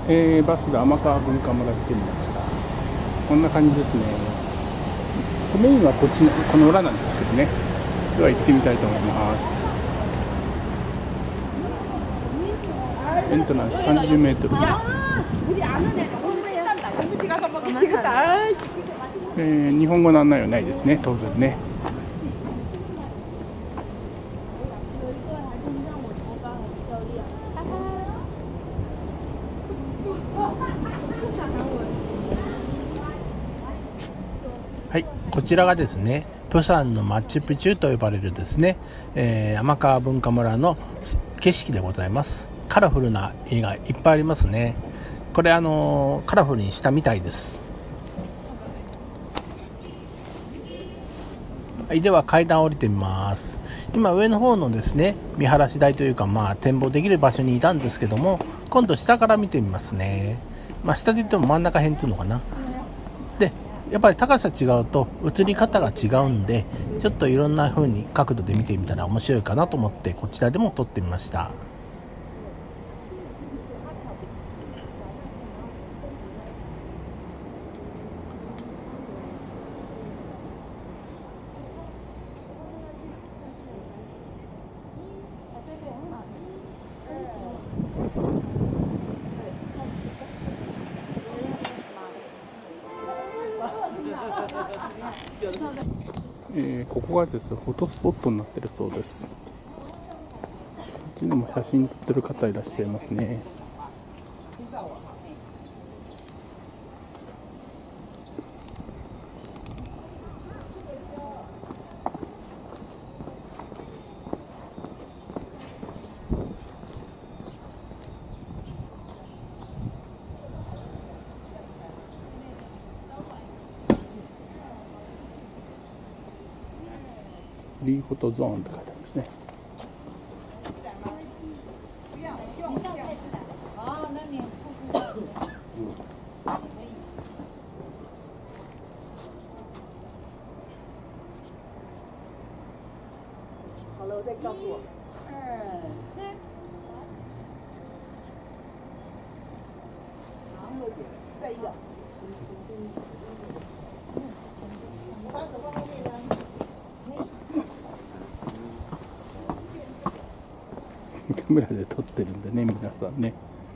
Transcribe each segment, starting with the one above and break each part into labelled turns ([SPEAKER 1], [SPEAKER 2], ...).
[SPEAKER 1] バスで天川文化村来てみました。こんな感じですね。メインはこの裏なんですけどね。では行ってみたいと思います。エントランス30メートル。日本語の案内はないですね、当然ね。はい、こちらがですね、プサンのマチュピチュと呼ばれるですね、天川文化村の景色でございます。カラフルな絵がいっぱいありますね。これカラフルにしたみたいです。はい、では階段を降りてみます。今上の方のですね、見晴らし台というか、展望できる場所にいたんですけども、今度下から見てみますね。下で言っても真ん中辺っていうのかな。でやっぱり高さ違うと映り方が違うんで、ちょっといろんな風に角度で見てみたら面白いかなと思って、こちらでも撮ってみました。ここがですね、フォトスポットになっているそうです。こっちでも写真撮ってる方いらっしゃいますね。フリーフォトゾーンって書いてありますね。
[SPEAKER 2] 好了，再告诉我。再一个。把手放后面呢。
[SPEAKER 1] カメラで撮ってるんでね、皆さんね。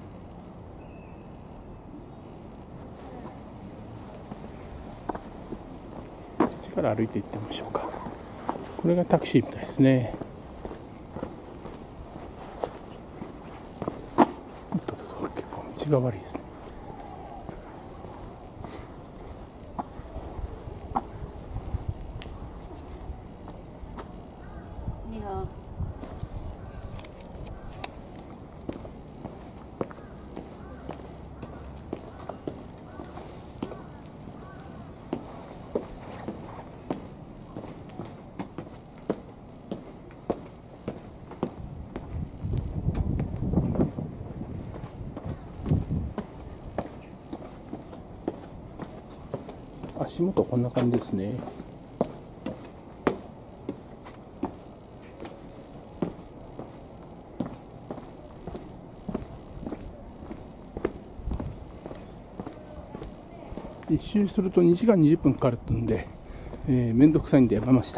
[SPEAKER 1] こっちから歩いていってみましょうか。これがタクシーみたいですね。結構道が悪いですね。
[SPEAKER 2] 你好。
[SPEAKER 1] 足元こんな感じですね。一周すると2時間20分かかるんで、めんどくさいんでやめました。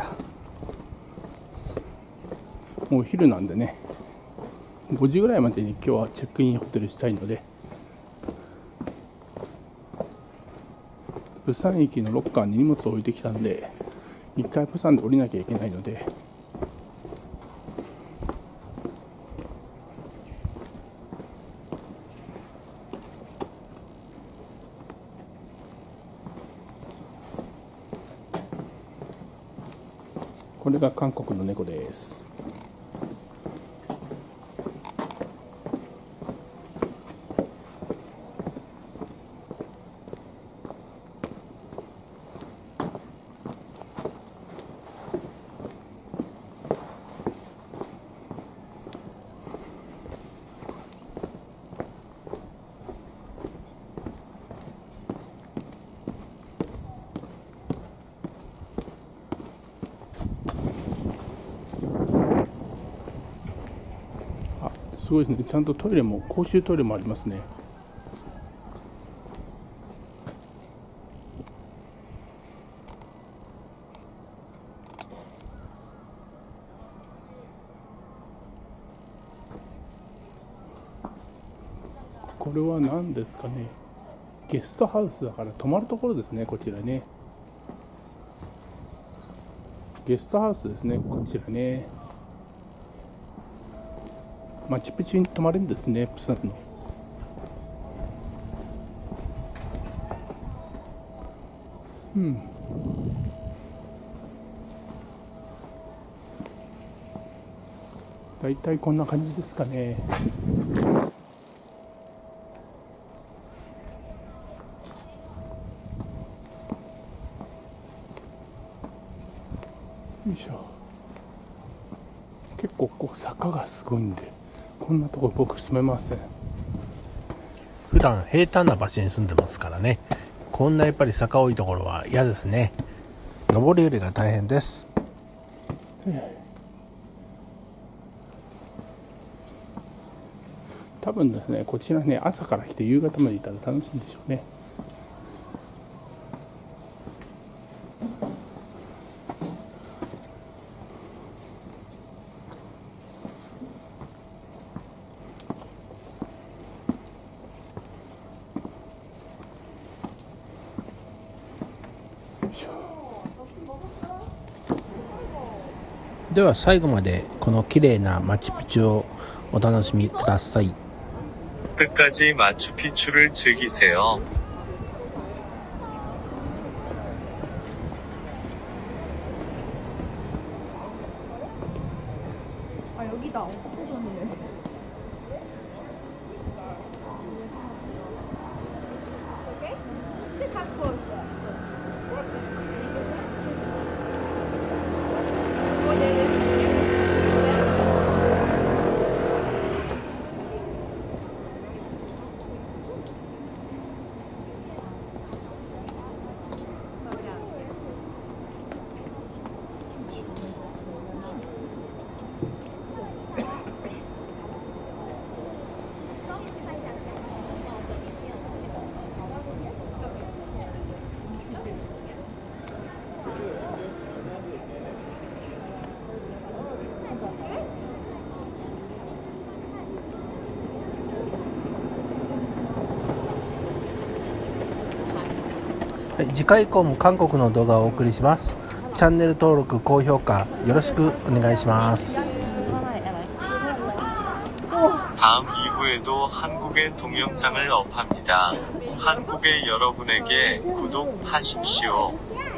[SPEAKER 1] もうお昼なんでね、5時ぐらいまでに今日はチェックインホテルしたいので、プサン駅のロッカーに荷物を置いてきたんで、一回プサンで降りなきゃいけないので、これが韓国の猫です。すごいですね。ちゃんとトイレも公衆トイレもありますね。 これは何ですかね。ゲストハウスだから泊まるところですね、こちらね。ゲストハウスですね、こちらね。マチュピチュに泊まれるんですね、プサンの。だいたいこんな感じですかね。よいしょ。結構こう坂がすごいんで、こんなところ僕住めません。普段平坦な場所に住んでますからね、こんなやっぱり坂多いところは嫌ですね。上り下りが大変です。多分ですね、こちらね、朝から来て夕方までいたら楽しいんでしょうね。では最後までこの綺麗なマチュピチュをお楽しみください。
[SPEAKER 3] 끝까지 마추픽추를 즐기세요.
[SPEAKER 2] 아 여기다. 없어졌네. 오케이? 스티커 코스.
[SPEAKER 1] 次回以降も韓国の動画をお送りします。チャンネル登録、高評価よろしくお願いします。
[SPEAKER 3] 다음 이후에도 한국의 동영상을 업합니다. 한국의 여러분에게 구독하십시오.